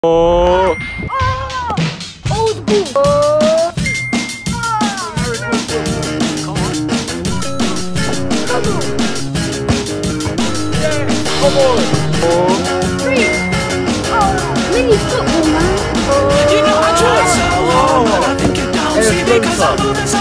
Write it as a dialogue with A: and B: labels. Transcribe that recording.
A: Oh!
B: Old ball!
A: Come on!
B: Three! Mini football, man!
C: You know I tried so hard, but I think you don't see because I'm moving so